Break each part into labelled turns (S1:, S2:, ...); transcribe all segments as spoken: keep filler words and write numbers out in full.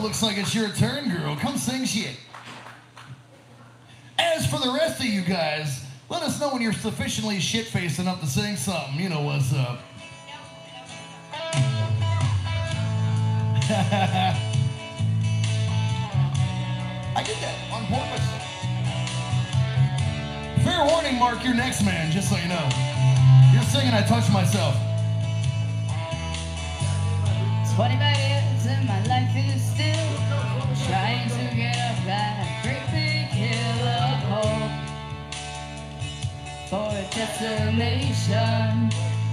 S1: looks like it's your turn, girl. Come sing shit. As for the rest of you guys, let us know when you're sufficiently shit-faced enough to sing something. You know what's up. I did that on purpose. Fair warning, Mark, you're next man, just so you know. You're singing I Touch Myself.
S2: twenty-five years and my life is still trying to get up that great big hill of hope for a destination.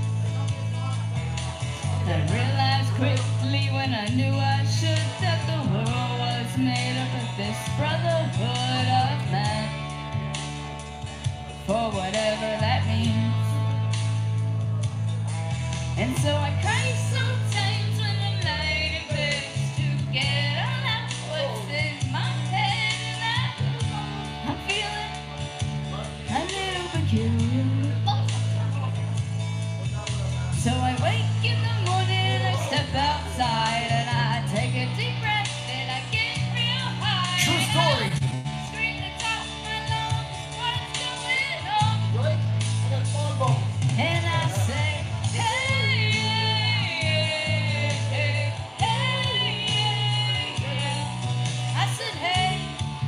S2: I realized quickly when I knew I should that the world was made up of this brotherhood of man, for whatever that means. And so I cry sometimes when I'm lying in bed to get all out what's in my head, and I, I'm feeling a little peculiar. So I wake in the morning, I step outside, and I take a deep breath, and I get real high.
S1: True story.
S2: I scream the top of my lungs, what's going on?
S1: Right? I got phone bone.
S2: And I say, hey, hey, hey, hey, hey, yeah. I said, hey,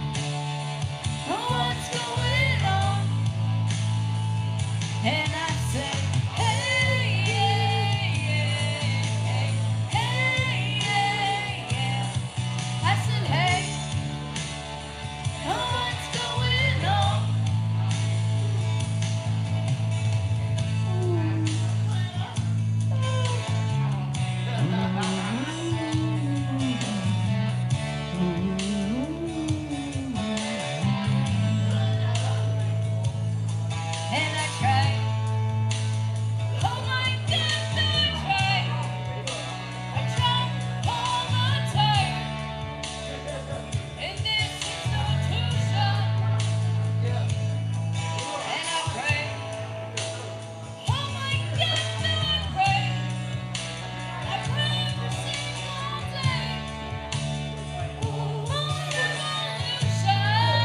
S2: what's going on? And I said, hey, hey, hey, hey, hey, yeah. I said, hey, what's going on? And I tried. Oh my God, no, I tried. I tried all the time. And this is no tuition. And I prayed. Oh my God, no, I prayed. I prayed for single day. For revolution.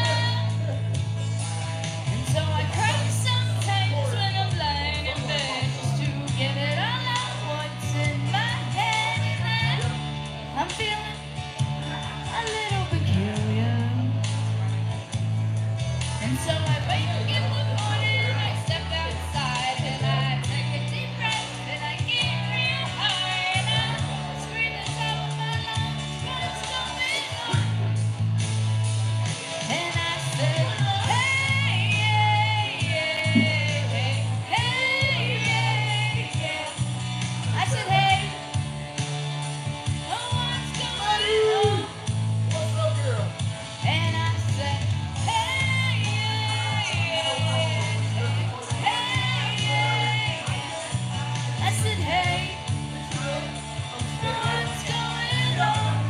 S2: And so I cry sometimes when I'm lying in bed just to get it all out what's in my head, and I, I'm feeling a little peculiar. And so I wake in the morning, I step outside, and I take a deep breath, and I get real high, and I scream the top of my lungs, what's going on? And I said, hey, hey, hey, hey, hey, yeah. I said, hey, what's going on?
S1: What's up, girl?
S2: And I said, hey, hey, hey, hey, yeah. I said, hey, what's going on?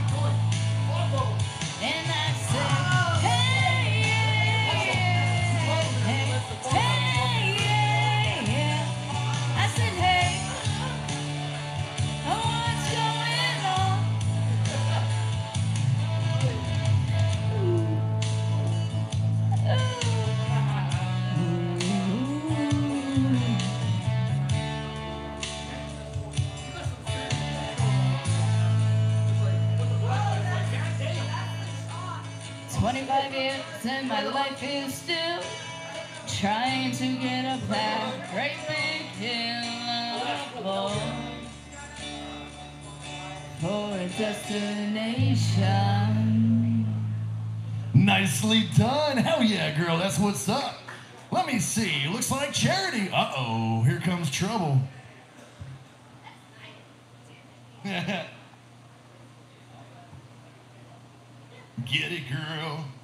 S2: And I said, hey, hey, hey, hey, yeah. I said, hey, what's going on? twenty-five years and my life is still trying to get up that great big hill of hope for a destination.
S1: Nicely done. Hell yeah, girl. That's what's up. Let me see. Looks like Charity. Uh-oh. Here comes trouble. Get it, girl.